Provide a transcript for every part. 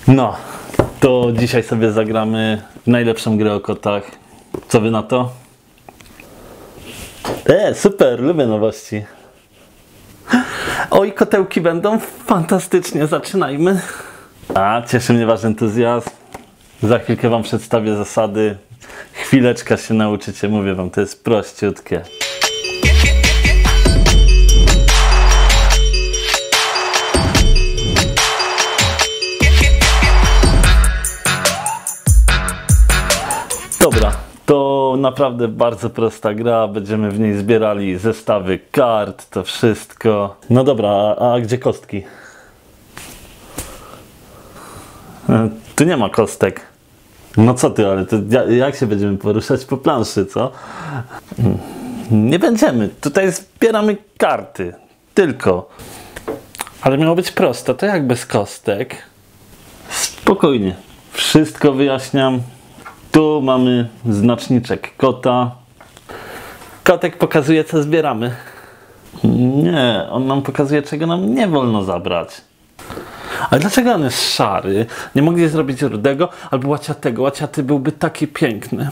No, to dzisiaj sobie zagramy w najlepszą grę o kotach. Co wy na to? Super, lubię nowości. Oj, kotełki będą fantastycznie, zaczynajmy. Cieszy mnie wasz entuzjazm. Za chwilkę wam przedstawię zasady. Chwileczkę się nauczycie, mówię wam, to jest prościutkie. Dobra, to naprawdę bardzo prosta gra, będziemy w niej zbierali zestawy kart, to wszystko. No dobra, a gdzie kostki? Tu nie ma kostek. No co ty, ale to jak się będziemy poruszać po planszy, co? Nie będziemy, tutaj zbieramy karty, tylko. Ale miało być prosto, to jak bez kostek? Spokojnie, wszystko wyjaśniam. Tu mamy znaczniczek kota. Kotek pokazuje, co zbieramy. Nie, on nam pokazuje, czego nam nie wolno zabrać. Ale dlaczego on jest szary? Nie mogli zrobić rudego albo łaciatego. Łaciaty byłby taki piękny.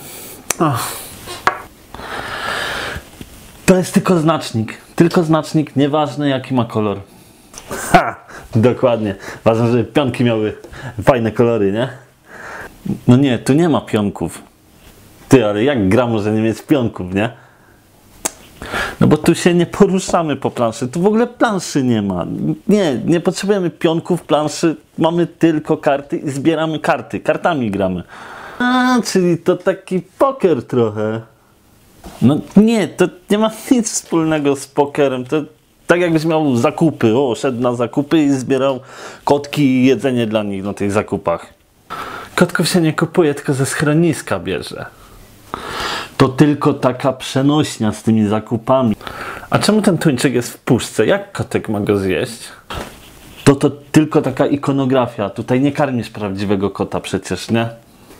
To jest tylko znacznik. Tylko znacznik, nieważne jaki ma kolor. Dokładnie. Ważne, żeby pionki miały fajne kolory, nie? No nie, tu nie ma pionków. Ty, ale jak gra może nie mieć pionków, nie? No bo tu się nie poruszamy po planszy. Tu w ogóle planszy nie ma. Nie potrzebujemy pionków, planszy. Mamy tylko karty i zbieramy karty. Kartami gramy. Czyli to taki poker trochę. No nie, to nie ma nic wspólnego z pokerem. To tak jakbyś miał zakupy. Szedł na zakupy i zbierał kotki i jedzenie dla nich na tych zakupach. Kotków się nie kupuje, tylko ze schroniska bierze. To tylko taka przenośnia z tymi zakupami. A czemu ten tuńczyk jest w puszce? Jak kotek ma go zjeść? To tylko taka ikonografia. Tutaj nie karmisz prawdziwego kota przecież, nie?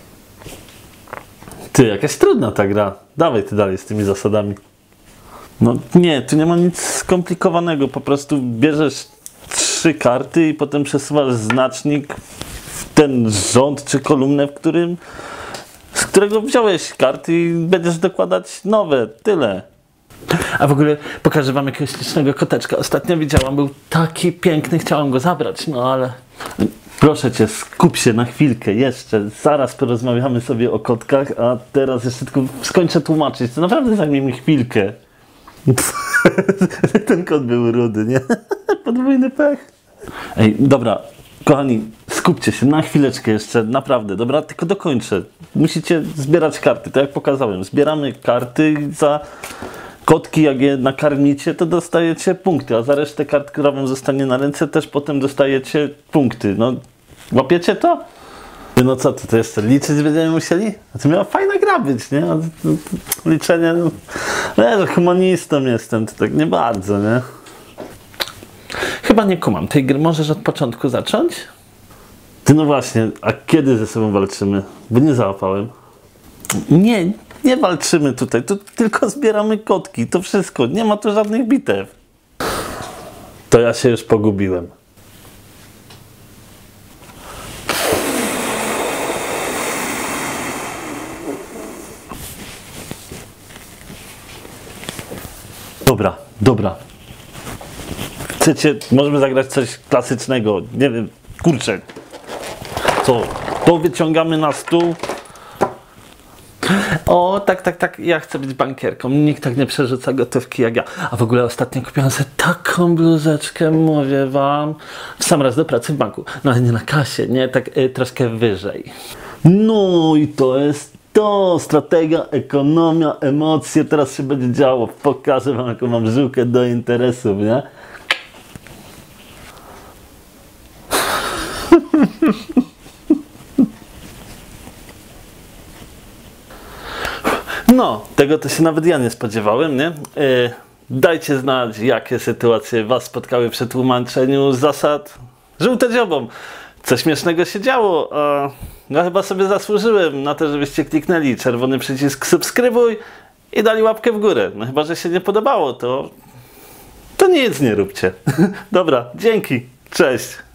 Ty, jakaś trudna ta gra. Dawaj ty dalej z tymi zasadami. No nie, tu nie ma nic skomplikowanego. Po prostu bierzesz 3 karty i potem przesuwasz znacznik ten rząd czy kolumnę, z którego wziąłeś karty i będziesz dokładać nowe. Tyle. A w ogóle pokażę wam jakiegoś ślicznego koteczka. Ostatnio widziałam, był taki piękny, chciałam go zabrać, no ale proszę cię, skup się na chwilkę jeszcze. Zaraz porozmawiamy sobie o kotkach, a teraz jeszcze tylko skończę tłumaczyć. To naprawdę zajmie mi chwilkę. Ten kot był rudy, nie? Podwójny pech. Ej, dobra. Kochani, skupcie się na chwileczkę jeszcze, naprawdę, dobra? Tylko dokończę. Musicie zbierać karty, tak jak pokazałem. Zbieramy karty za kotki, jak je nakarmicie, to dostajecie punkty, a za resztę kart, która wam zostanie na ręce, też potem dostajecie punkty. No, łapiecie to? No co, to jeszcze liczyć będziemy musieli? A to miała fajna gra być, nie? Liczenie, no humanistą jestem, to tak nie bardzo, nie? Chyba nie kumam tej gry. Możesz od początku zacząć? Ty, no właśnie, a kiedy ze sobą walczymy? Bo nie załapałem. Nie walczymy tutaj. Tu tylko zbieramy kotki. To wszystko. Nie ma tu żadnych bitew. To ja się już pogubiłem. Dobra. Chcecie, możemy zagrać coś klasycznego, nie wiem, kurczę. Co? To wyciągamy na stół. O, tak, ja chcę być bankierką. Nikt tak nie przerzuca gotówki jak ja. A w ogóle ostatnio kupiłam sobie taką bluzeczkę, mówię wam. W sam raz do pracy w banku. No ale nie na kasie, nie, tak troszkę wyżej. No i to jest to. Strategia, ekonomia, emocje. Teraz się będzie działo. Pokażę wam, jaką mam żyłkę do interesów, nie? No, tego to się nawet ja nie spodziewałem, nie? Dajcie znać, jakie sytuacje was spotkały przy tłumaczeniu zasad żółte dziobom. Co śmiesznego się działo, a ja chyba sobie zasłużyłem na to, żebyście kliknęli czerwony przycisk subskrybuj i dali łapkę w górę. No chyba, że się nie podobało, to nic nie róbcie. Dobra, dzięki, cześć.